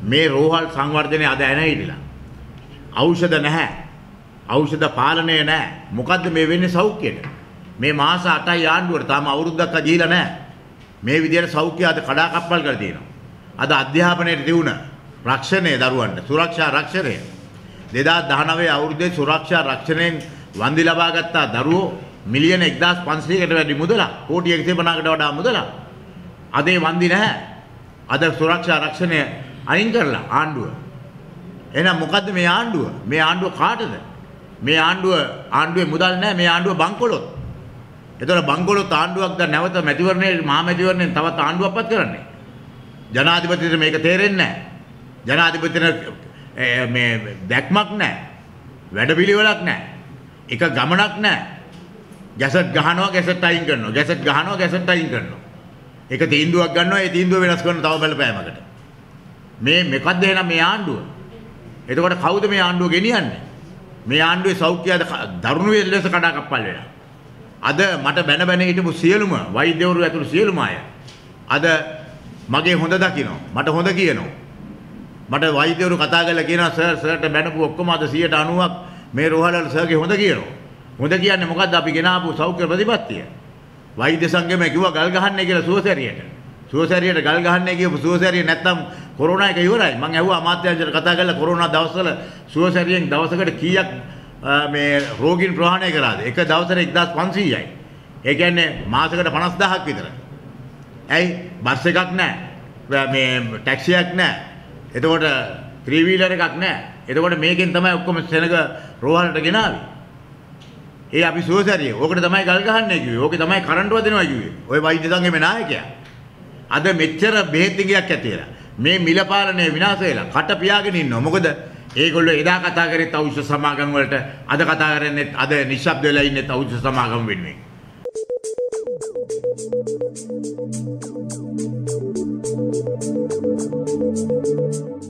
මේ රෝහල් සංවර්ධනය අද ඇනහිටිලා. ඖෂධ නැහැ. ඖෂධ පාලනය නැහැ. මොකද්ද මේ වෙන්නේ සෞඛ්‍යයට? මේ මාස 8යි ආණ්ඩුවට තාම අවුරුද්දක් ගිහිලා නැහැ. මේ විදියට සෞඛ්‍ය අද කඩාකප්පල් කරලා තියෙනවා. අද අධ්‍යාපනයේ තිබුණ රක්ෂණය දරුවන්ට සුරක්ෂා රක්ෂණය 2019 අවුරුද්දේ සුරක්ෂා රක්ෂණයෙන් වන්දි ලබා ගත්ත දරුවෝ මිලියන 1500කට වැඩි මුදලක් කෝටි 150කට වඩා මුදලක් අද ඒ වන්දි නැහැ. අද සුරක්ෂා රක්ෂණය අයින් කරලා ආණ්ඩුව. එහෙනම් මොකද්ද මේ ආණ්ඩුව? මේ ආණ්ඩුව කාටද? මේ ආණ්ඩුවේ මුදල් නැහැ. මේ ආණ්ඩුව බංකොලොත්. එතකොට බංකොලොත් ආණ්ඩුවක් දැන් නැවත මැතිවරණයේ මහා මැතිවරණයෙන් තවත් ආණ්ඩුවක්පත් කරන්නේ. ජනාධිපතිට මේක තේරෙන්නේ නැහැ. ජනාධිපතිට මේ දැක්මක් නැහැ. වැඩපිළිවෙලක් නැහැ. එක ගමනක් නැහැ. ගැසට් ගහනවා ගැසට් අයින් කරනවා. ගැසට් ගහනවා ගැසට් අයින් කරනවා. එක තීන්දුවක් ගන්නවා ඒ තීන්දුව වෙනස් කරන තව බලපෑමකට. මේ මොකද්ද එහෙනම් මේ ආණ්ඩුව? එතකොට කවුද මේ ආණ්ඩුව ගෙනියන්නේ? මේ ආණ්ඩුවේ සෞඛ්‍ය දරුණු ලෙස කඩාකප්පල් වෙලා. අද මට බැන හිටපු සියලුම වෛද්‍යවරු ඇතුළු සියලුම අය අද මගේ හොඳ දකිනවා. මට හොඳ කියනවා. මට වෛද්‍යවරු කතා කරලා කියනවා සර්ට බැනපු ඔක්කොම අද 90ක් මේ රෝහල් වල සර්ගේ හොඳ කියනවා. හොඳ කියන්නේ මොකද්ද අපි ගෙනාපු සෞඛ්‍ය ප්‍රතිපත්තිය? වෛද්‍ය සංගමය කිව්වා ගල් ගහන්නේ කියලා සුවසැරියට. සුවසැරියට ගල් ගහන්නේ කියපු සුවසැරිය නැත්තම් කොරෝනා එක ඉවරයි. මම ඇහුවා අමාත්‍යාංශයට කතා කරලා කොරෝනා දවස්වල සුවසැරියෙන් දවසකට කීයක් මේ රෝගීන් ප්‍රහාණය කරාද? එක දවසට 1500යි. ඒ කියන්නේ මාසෙකට 50000ක් විතර. ඇයි බස් එකක් නැහැ. මේ ටැක්සියක් නැහැ. එතකොට ත්‍රී වීලර් එකක් නැහැ. එතකොට මේකෙන් තමයි ඔක්කොම සෙනග රෝහලට ගෙනාවේ. ඒ අපි සුවසැරිය. ඕකට තමයි ගල් ගහන්නේ කිව්වේ. ඕකේ තමයි කරන්ට් වදිනවා කිව්වේ. ওই වෛද්‍ය සංගමේ නායකයා. අද මෙච්චර බෙහෙත් ටිකක් ඇතිලා මේ මිල පාලනය විනාශ වෙලා කට පියාගෙන ඉන්නවා. මොකද ඒගොල්ලෝ එදා කතා කරෙත් ඖෂධ සමාගම් වලට අද කතා කරන්නේ අද නිශ්ශබ්ද වෙලා ඉන්නේ ඖෂධ සමාගම් වෙනුවෙන්.